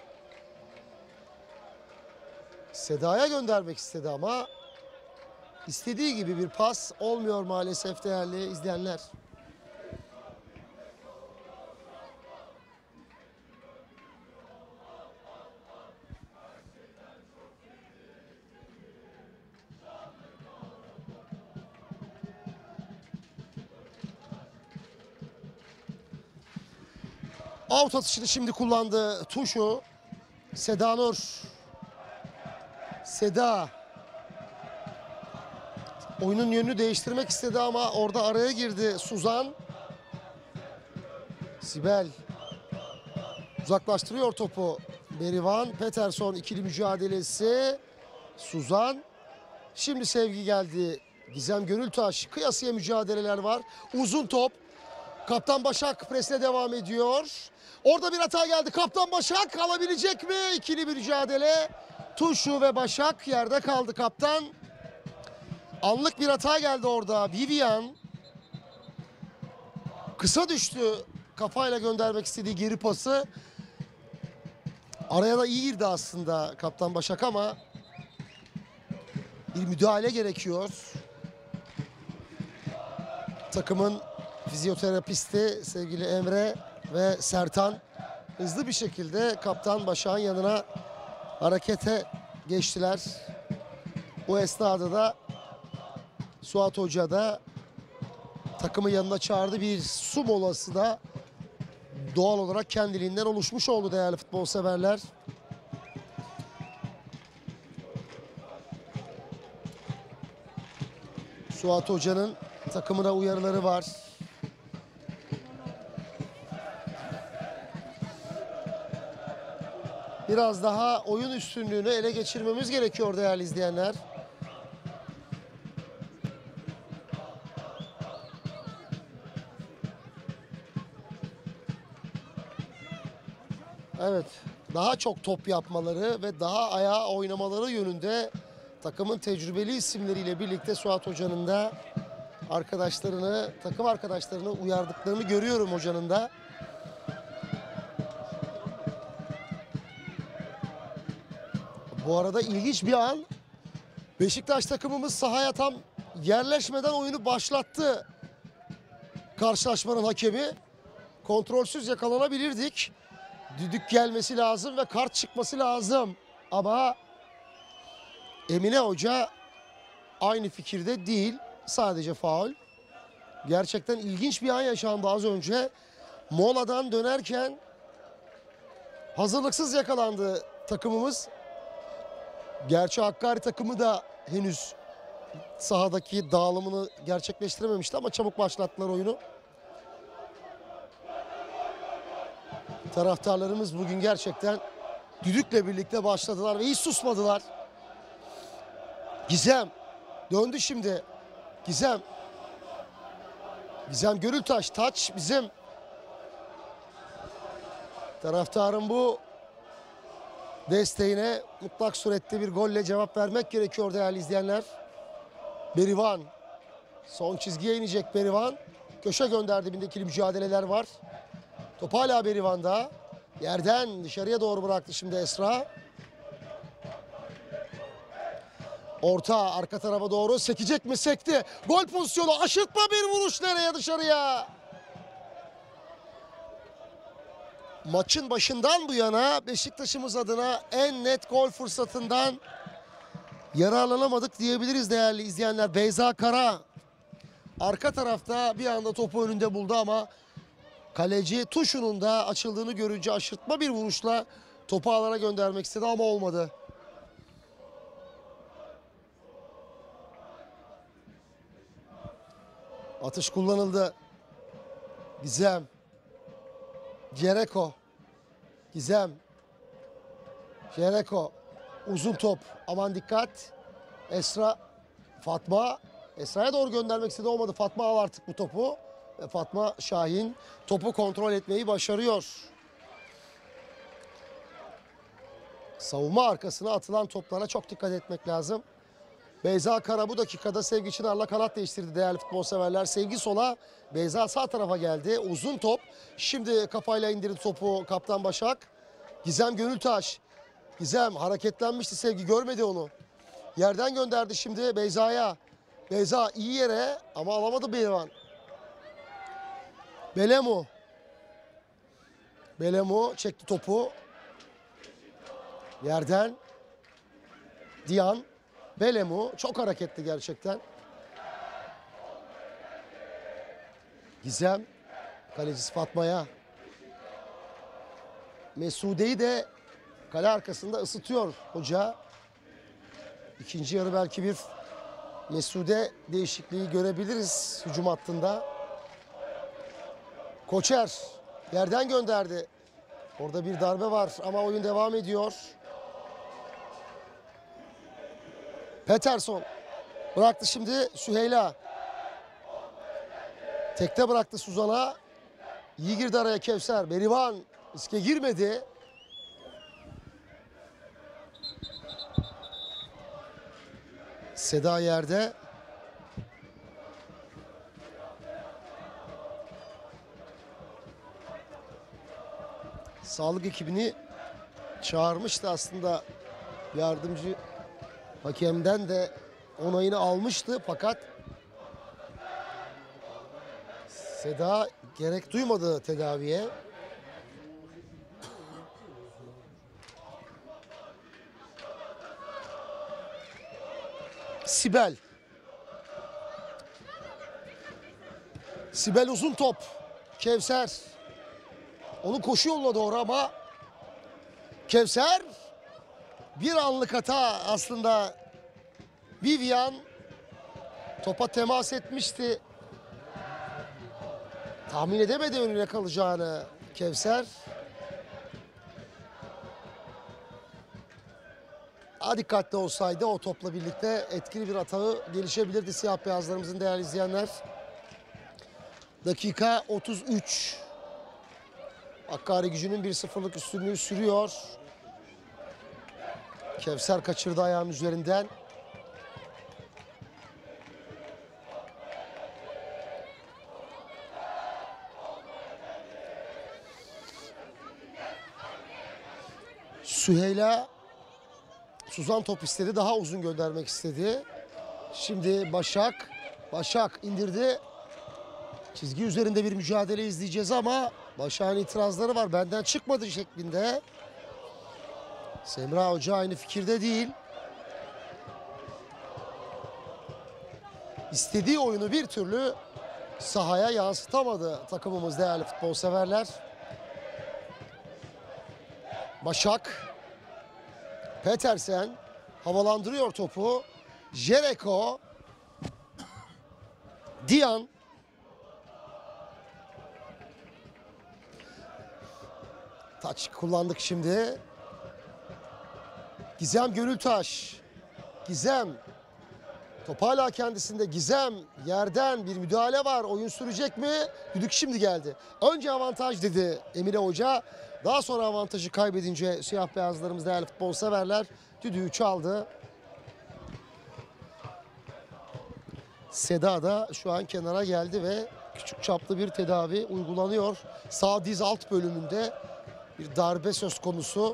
Seda'ya göndermek istedi ama istediği gibi bir pas olmuyor maalesef değerli izleyenler. Out atışını şimdi kullandı Tuşu. Seda Nur. Seda. Oyunun yönünü değiştirmek istedi ama orada araya girdi Suzan. Sibel. Uzaklaştırıyor topu. Berivan, Peterson ikili mücadelesi. Suzan. Şimdi Sevgi geldi. Gizem Gönültaş. Kıyasıya mücadeleler var. Uzun top. Kaptan Başak presle devam ediyor. Orada bir hata geldi. Kaptan Başak alabilecek mi? İkili bir mücadele. Tuşu ve Başak yerde kaldı kaptan. Anlık bir hata geldi orada. Vivian. Kısa düştü. Kafayla göndermek istediği geri pası. Araya da iyi girdi aslında kaptan Başak ama bir müdahale gerekiyor. Takımın fizyoterapisti sevgili Emre ve Sertan hızlı bir şekilde kaptan Başak'ın yanına harekete geçtiler. Bu esnada da Suat Hoca da takımı yanına çağırdı. Bir su molası da doğal olarak kendiliğinden oluşmuş oldu değerli futbol severler. Suat Hoca'nın takımına uyarıları var. Biraz daha oyun üstünlüğünü ele geçirmemiz gerekiyor değerli izleyenler. Evet, daha çok top yapmaları ve daha ayağa oynamaları yönünde takımın tecrübeli isimleriyle birlikte Suat Hoca'nın da arkadaşlarını, takım arkadaşlarını uyardıklarını görüyorum hocanın da. Bu arada ilginç bir an. Beşiktaş takımımız sahaya tam yerleşmeden oyunu başlattı. Karşılaşmanın hakemi. Kontrolsüz yakalanabilirdik. Düdük gelmesi lazım ve kart çıkması lazım. Ama Emine Hoca aynı fikirde değil. Sadece faul. Gerçekten ilginç bir an yaşandı az önce. Moladan dönerken hazırlıksız yakalandı takımımız. Gerçi Hakkari takımı da henüz sahadaki dağılımını gerçekleştirememişti ama çabuk başlattılar oyunu. Taraftarlarımız bugün gerçekten düdükle birlikte başladılar ve hiç susmadılar. Gizem döndü şimdi. Gizem. Gizem Gönültaş, taç bizim. Taraftarın bu desteğine mutlak surette bir golle cevap vermek gerekiyor değerli izleyenler. Berivan. Son çizgiye inecek Berivan. Köşe gönderdi, dibinde ikili mücadeleler var. Top hala Berivan'da. Yerden dışarıya doğru bıraktı şimdi Esra. Orta arka tarafa doğru sekecek mi? Sekti. Gol pozisyonu, aşırtma bir vuruş, nereye? Dışarıya. Maçın başından bu yana Beşiktaş'ımız adına en net gol fırsatından yararlanamadık diyebiliriz değerli izleyenler. Beyza Kara arka tarafta bir anda topu önünde buldu ama kaleci tuşunun da açıldığını görünce aşırtma bir vuruşla topu alana göndermek istedi ama olmadı. Atış kullanıldı. Gizem. Cereko. Gizem. Cereko. Uzun top. Aman dikkat. Esra. Fatma. Esra'ya doğru göndermek istedi, olmadı. Fatma al artık bu topu. Ve Fatma Şahin topu kontrol etmeyi başarıyor. Savunma arkasına atılan toplara çok dikkat etmek lazım. Beyza Kara bu dakikada Sevgi Çınar'la kanat değiştirdi değerli futbol severler. Sevgi sola, Beyza sağ tarafa geldi. Uzun top. Şimdi kafayla indirdi topu Kaptan Başak. Gizem Gönültaş. Gizem hareketlenmişti, Sevgi görmedi onu. Yerden gönderdi şimdi Beyza'ya. Beyza iyi yere ama alamadı Beyvan. Belemu. Belemu çekti topu. Yerden. Diyan. Belemu çok hareketli gerçekten. Gizem. Kalecisi Fatma'ya. Mesude'yi de kale arkasında ısıtıyor hoca. İkinci yarı belki bir Mesude değişikliği görebiliriz hücum hattında. Koçer yerden gönderdi. Orada bir darbe var ama oyun devam ediyor. Peterson bıraktı şimdi Süheyla. Tekte bıraktı Suzan'a. İyi girdi araya Kevser. Berivan riske girmedi. Seda yerde. Sağlık ekibini çağırmıştı aslında, yardımcı hakemden de onayını almıştı fakat Seda gerek duymadı tedaviye. Sibel. Sibel uzun top. Kevser. Onu koşu yoluna doğru ama Kevser bir anlık hata aslında. Vivian topa temas etmişti. Tahmin edemedi önüne kalacağını Kevser. Daha dikkatli olsaydı o topla birlikte etkili bir atağı gelişebilirdi siyah beyazlarımızın değerli izleyenler. Dakika otuz üç. Hakkari Gücü'nün bir sıfırlık üstünlüğü sürüyor. Kevser kaçırdı ayağının üzerinden. Süheyla Suzan top istedi. Daha uzun göndermek istedi. Şimdi Başak. Başak indirdi. Çizgi üzerinde bir mücadele izleyeceğiz ama Başak'ın itirazları var. Benden çıkmadı şeklinde. Semra Hoca aynı fikirde değil. İstediği oyunu bir türlü sahaya yansıtamadı takımımız değerli futbol severler. Başak. Petersen havalandırıyor topu. Jereko. Diyan. Taç kullandık şimdi. Gizem Gönültaş. Gizem. Top hala kendisinde. Gizem yerden bir müdahale var. Oyun sürecek mi? Düdük şimdi geldi. Önce avantaj dedi Emine Hoca. Daha sonra avantajı kaybedince siyah beyazlarımız değerli futbol severler düdüğü çaldı. Seda da şu an kenara geldi ve küçük çaplı bir tedavi uygulanıyor. Sağ diz alt bölümünde bir darbe söz konusu.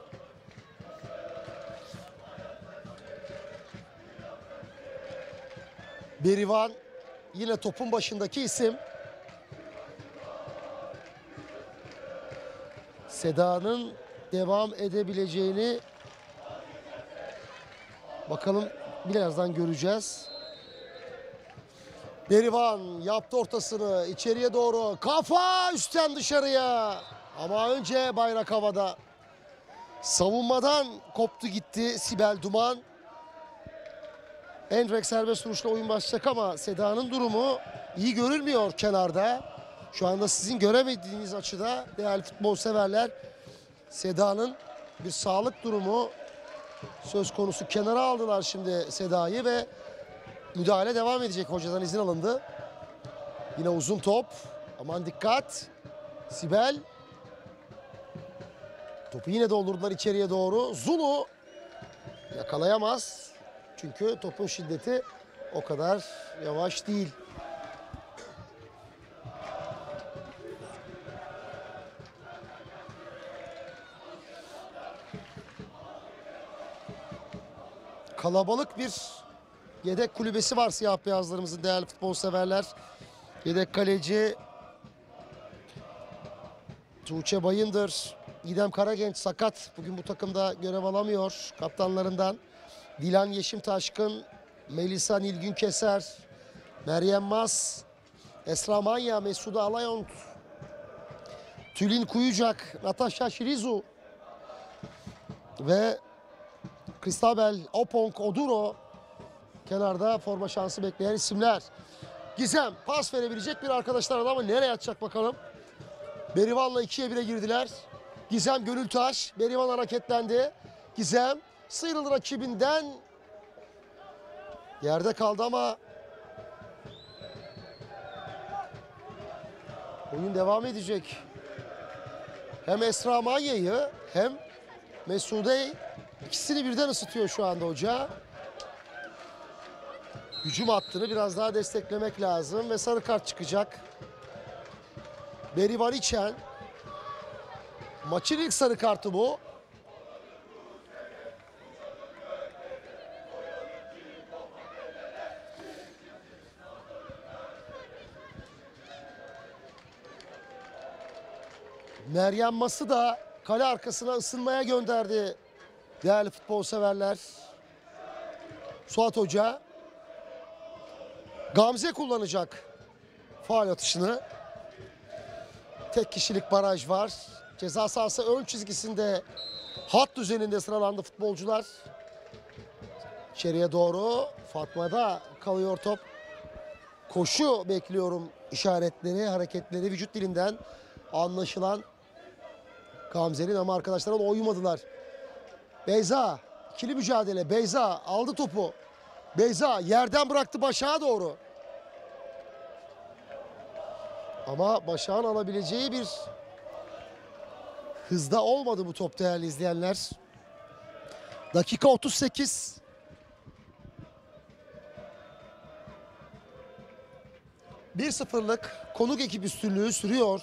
Berivan yine topun başındaki isim. Seda'nın devam edebileceğini bakalım birazdan göreceğiz. Berivan yaptı ortasını içeriye doğru. Kafa üstten dışarıya. Ama önce bayrak havada. Savunmadan koptu gitti Sibel Duman. Endrek serbest vuruşla oyun başlayacak ama Seda'nın durumu iyi görülmüyor kenarda. Şu anda sizin göremediğiniz açıda değerli futbol severler Seda'nın bir sağlık durumu söz konusu. Kenara aldılar şimdi Seda'yı ve müdahale devam edecek. Hocadan izin alındı. Yine uzun top. Aman dikkat. Sibel. Topu yine doldurdular içeriye doğru. Zulu yakalayamaz. Çünkü topun şiddeti o kadar yavaş değil. Kalabalık bir yedek kulübesi var siyah beyazlarımızın değerli futbol severler. Yedek kaleci Tuğçe Bayındır, İdem Karagenç sakat. Bugün bu takımda görev alamıyor kaptanlarından. Dilan Yeşimtaşkın, Melisa Nilgün Keser, Meryem Mas, Esra Manya, Mesude Alayont, Tülin Kuyucak, Natasha Şirizu ve Kristabel Opong Oduro kenarda forma şansı bekleyen isimler. Gizem pas verebilecek bir arkadaşlar ama nereye atacak bakalım. Berivan'la ikiye bire girdiler. Gizem Gönültaş, Berivan hareketlendi. Gizem sıyrıldı rakibinden. Yerde kaldı ama oyun devam edecek. Hem Esra Manya'yı hem Mesude ikisini birden ısıtıyor şu anda hoca. Hücum hattını biraz daha desteklemek lazım ve sarı kart çıkacak. Berivan İçen. Maçın ilk sarı kartı bu. Meryem Mas'ı da kale arkasına ısınmaya gönderdi değerli futbol severler. Suat Hoca Gamze kullanacak faul atışını. Tek kişilik baraj var. Ceza sahası ön çizgisinde hat düzeninde sıralandı futbolcular. İçeriye doğru Fatma'da kalıyor top. Koşu bekliyorum işaretleri, hareketleri vücut dilinden anlaşılan Gamze'nin ama arkadaşlar ona uymadılar. Beyza ikili mücadele. Beyza aldı topu. Beyza yerden bıraktı Başak'a doğru. Ama Başak'ın alabileceği bir hızda olmadı bu top değerli izleyenler. Dakika otuz sekiz. bir sıfırlık konuk ekip üstünlüğü sürüyor.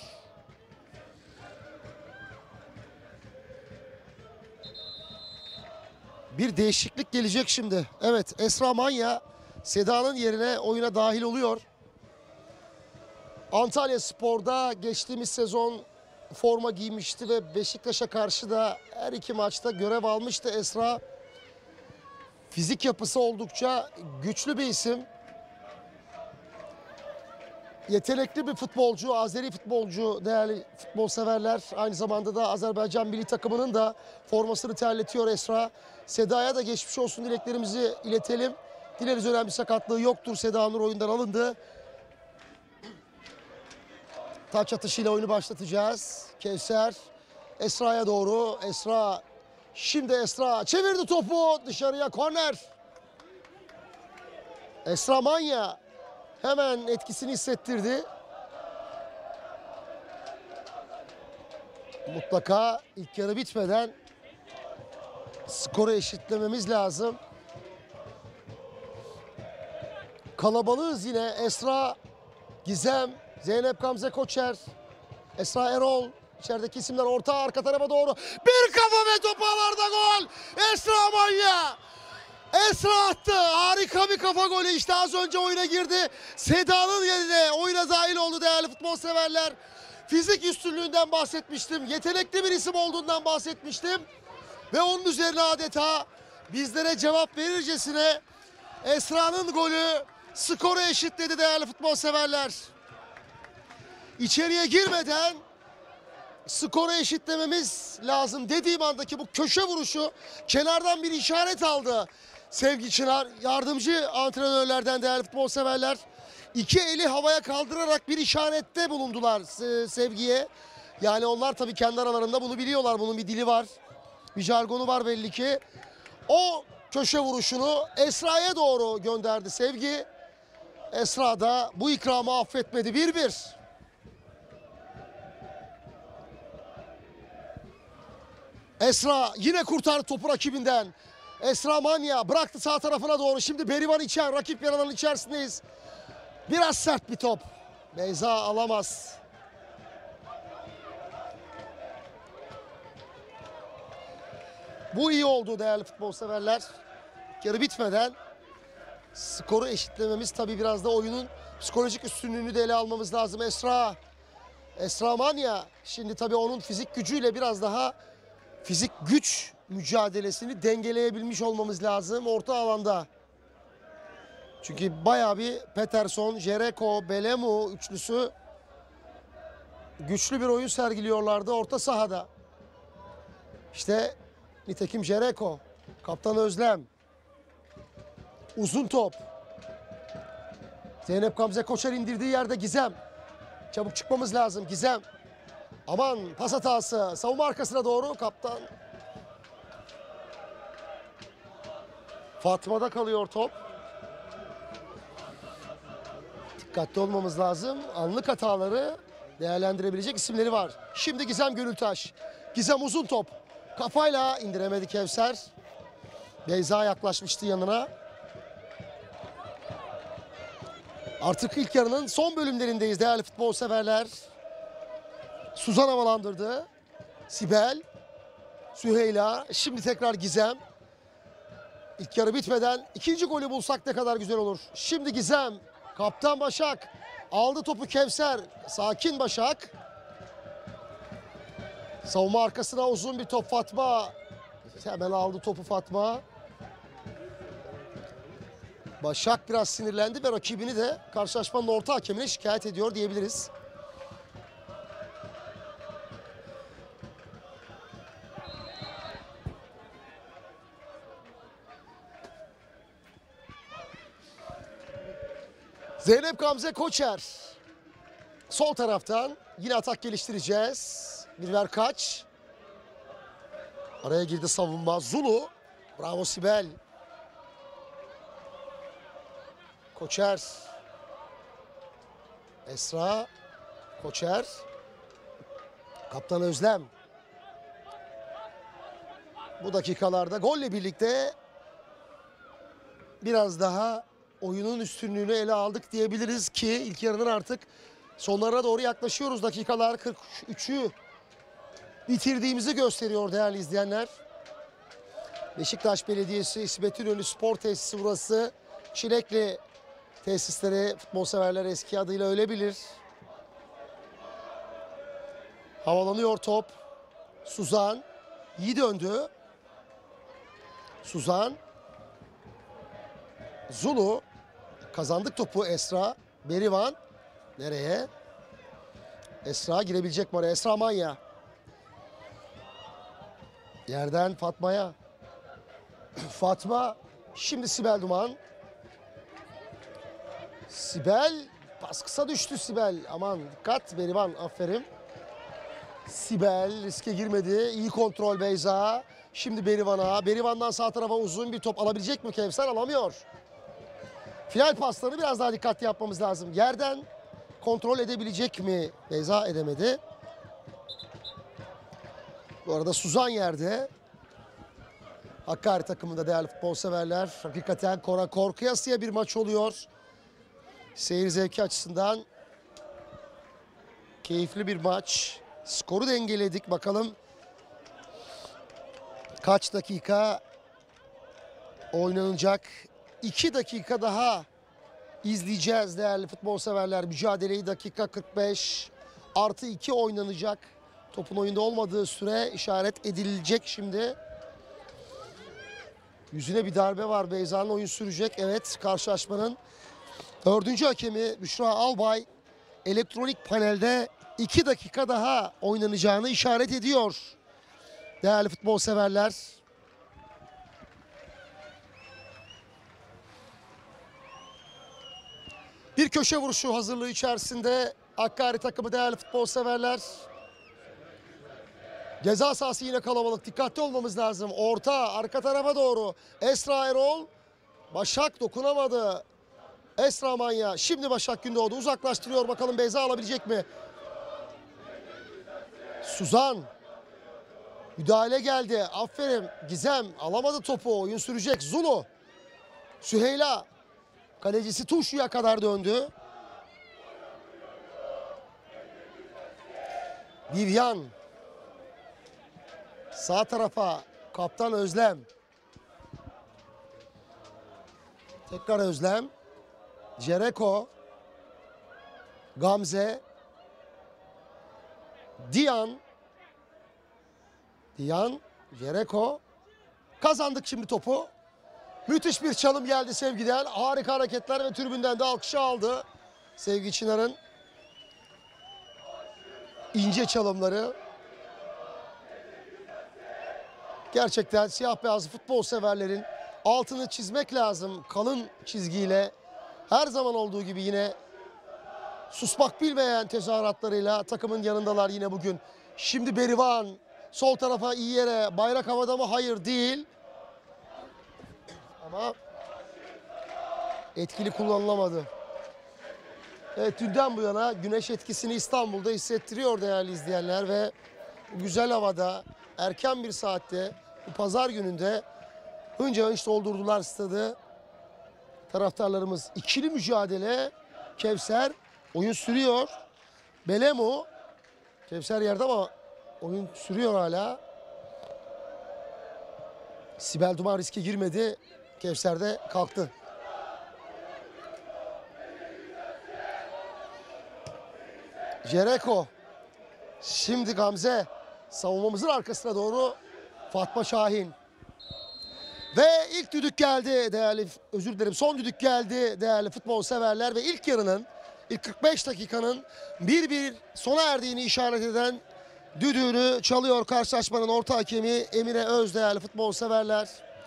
Bir değişiklik gelecek şimdi. Evet, Esra Manya Seda'nın yerine oyuna dahil oluyor. Antalya Spor'da geçtiğimiz sezon forma giymişti ve Beşiktaş'a karşı da her iki maçta görev almıştı Esra. Fizik yapısı oldukça güçlü bir isim. Yetenekli bir futbolcu, Azeri futbolcu, değerli futbol severler. Aynı zamanda da Azerbaycan milli takımının da formasını terletiyor Esra. Seda'ya da geçmiş olsun dileklerimizi iletelim. Dileriz önemli bir sakatlığı yoktur. Seda Nur oyundan alındı. Taç atışıyla oyunu başlatacağız. Kevser Esra'ya doğru. Esra, şimdi Esra çevirdi topu dışarıya, korner. Esra Manya hemen etkisini hissettirdi. Mutlaka ilk yarı bitmeden skoru eşitlememiz lazım. Kalabalığız yine. Esra, Gizem, Zeynep Gamze Koçer, Esra Erol. İçerideki isimler orta arka tarafa doğru. Bir kafa ve top ağlarda gol. Esra Manya. Esra attı. Harika bir kafa golü. İşte az önce oyuna girdi. Seda'nın yerine oyuna dahil oldu değerli futbol severler. Fizik üstünlüğünden bahsetmiştim. Yetenekli bir isim olduğundan bahsetmiştim. Ve onun üzerine adeta bizlere cevap verircesine Esra'nın golü skoru eşitledi değerli futbol severler. İçeriye girmeden skoru eşitlememiz lazım dediğim andaki bu köşe vuruşu kenardan bir işaret aldı. Sevgi Çınar, yardımcı antrenörlerden değerli futbol severler. İki eli havaya kaldırarak bir işarette bulundular Sevgi'ye. Yani onlar tabii kendi aralarında bunu biliyorlar. Bunun bir dili var. Bir jargonu var belli ki. O köşe vuruşunu Esra'ya doğru gönderdi Sevgi. Esra da bu ikramı affetmedi. bir bir. Esra yine kurtardı topu rakibinden. Esra Manya bıraktı sağ tarafına doğru. Şimdi Berivan içer. Rakip yarıların içerisindeyiz. Biraz sert bir top. Beyza alamaz. Bu iyi oldu değerli futbol severler. Yarı bitmeden skoru eşitlememiz, tabii biraz da oyunun psikolojik üstünlüğünü de ele almamız lazım. Esra. Esra Manya. Şimdi tabii onun fizik gücüyle biraz daha fizik güç mücadelesini dengeleyebilmiş olmamız lazım orta alanda. Çünkü bayağı bir Peterson, Jereko, Belemu üçlüsü güçlü bir oyun sergiliyorlardı orta sahada. İşte nitekim Jereko, Kaptan Özlem, uzun top. Zeynep Gamze Koçer indirdiği yerde Gizem. Çabuk çıkmamız lazım Gizem. Aman pas hatası, savunma arkasına doğru kaptan. Fatma'da kalıyor top. Dikkatli olmamız lazım. Anlık hataları değerlendirebilecek isimleri var. Şimdi Gizem Gönültaş. Gizem uzun top. Kafayla indiremedi Kevser. Beyza yaklaşmıştı yanına. Artık ilk yarının son bölümlerindeyiz değerli futbol severler. Suzan havalandırdı. Sibel. Süheyla. Şimdi tekrar Gizem. İlk yarı bitmeden ikinci golü bulsak ne kadar güzel olur. Şimdi Gizem. Kaptan Başak. Aldı topu Kevser. Sakin Başak. Savunma arkasına uzun bir top Fatma. Hemen aldı topu Fatma. Başak biraz sinirlendi ve rakibini de karşılaşmanın orta hakemine şikayet ediyor diyebiliriz. Zeynep Gamze Koçer. Sol taraftan yine atak geliştireceğiz. Bir ver kaç. Araya girdi savunma. Zulu. Bravo Sibel. Koçer. Esra. Koçer. Kaptan Özlem. Bu dakikalarda golle birlikte biraz daha oyunun üstünlüğünü ele aldık diyebiliriz ki ilk yarının artık sonlarına doğru yaklaşıyoruz. Dakikalar kırk üçü bitirdiğimizi gösteriyor değerli izleyenler. Beşiktaş Belediyesi İsmet İnönü Spor Tesisi burası. Çilekli tesisleri futbol severler eski adıyla öyle bilir. Havalanıyor top. Suzan iyi döndü. Suzan. Zulu. Kazandık topu Esra. Berivan. Nereye? Esra girebilecek mi oraya? Esra Manya. Yerden Fatma'ya. Fatma. Şimdi Sibel Duman. Sibel. Pas kısa düştü Sibel. Aman dikkat Berivan, aferin. Sibel riske girmedi. İyi kontrol Beyza. Şimdi Berivan'a. Berivan'dan sağ tarafa uzun bir top alabilecek mi Kevser? Alamıyor. Final paslarını biraz daha dikkatli yapmamız lazım. Yerden kontrol edebilecek mi? Beyza edemedi. Bu arada Suzan yerde. Hakkari takımında değerli futbol severler. Hakikaten kora korkuyasıya bir maç oluyor. Seyir zevki açısından keyifli bir maç. Skoru dengeledik. Bakalım kaç dakika oynanacak? iki dakika daha izleyeceğiz değerli futbol severler. Mücadeleyi dakika kırk beş artı iki oynanacak. Topun oyunda olmadığı süre işaret edilecek şimdi. Yüzüne bir darbe var. Beyza'nın oyun sürecek. Evet, karşılaşmanın dördüncü hakemi Büşra Albay elektronik panelde iki dakika daha oynanacağını işaret ediyor. Değerli futbol severler. Bir köşe vuruşu hazırlığı içerisinde Hakkari takımı değerli futbol severler. Ceza sahası yine kalabalık. Dikkatli olmamız lazım. Orta arka tarafa doğru. Esra Erol. Başak dokunamadı. Esra Manya. Şimdi Başak Gündoğdu uzaklaştırıyor. Bakalım Beyza alabilecek mi? Suzan. Müdahale geldi. Aferin. Gizem alamadı topu. Oyun sürecek. Zulu. Süheyla. Kalecisi Tuşu'ya kadar döndü. Vivian. Sağ tarafa kaptan Özlem. Tekrar Özlem. Cereko. Gamze. Diyan. Diyan. Cereko. Kazandık şimdi topu. Müthiş bir çalım geldi Sevgi'den. Harika hareketler ve tribünden de alkışı aldı. Sevgi Çınar'ın ince çalımları. Gerçekten siyah beyaz futbol severlerin altını çizmek lazım. Kalın çizgiyle her zaman olduğu gibi yine susmak bilmeyen tezahüratlarıyla takımın yanındalar yine bugün. Şimdi Berivan sol tarafa iyi yere, bayrak havada mı? Hayır değil. Ama etkili kullanılamadı. Evet, dünden bu yana güneş etkisini İstanbul'da hissettiriyor değerli izleyenler ve güzel havada erken bir saatte bu pazar gününde hınca hınç doldurdular stadı. Taraftarlarımız ikili mücadele. Kevser oyun sürüyor. Belemo. Kevser yerde ama oyun sürüyor hala. Sibel Duman riske girmedi. Kevser de kalktı. Cereko. Şimdi Gamze. Savunmamızın arkasına doğru Fatma Şahin. Ve ilk düdük geldi değerli, özür dilerim son düdük geldi değerli futbol severler ve ilk yarının, ilk kırk beş dakikanın bir bir sona erdiğini işaret eden düdüğünü çalıyor karşılaşmanın orta hakemi Emine Öz değerli futbol severler.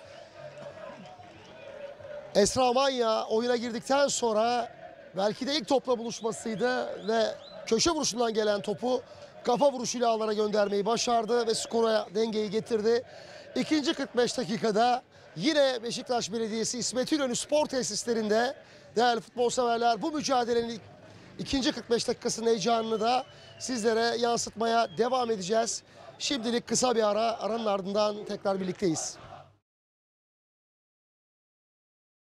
Esra Manya oyuna girdikten sonra belki de ilk topla buluşmasıydı ve köşe vuruşundan gelen topu kafa vuruşuyla ağlara göndermeyi başardı ve skora dengeyi getirdi. İkinci kırk beş dakikada yine Beşiktaş Belediyesi İsmet İnönü Spor Tesislerinde değerli futbol severler bu mücadelenin ikinci kırk beş dakikasının heyecanını da sizlere yansıtmaya devam edeceğiz. Şimdilik kısa bir ara, aranın ardından tekrar birlikteyiz.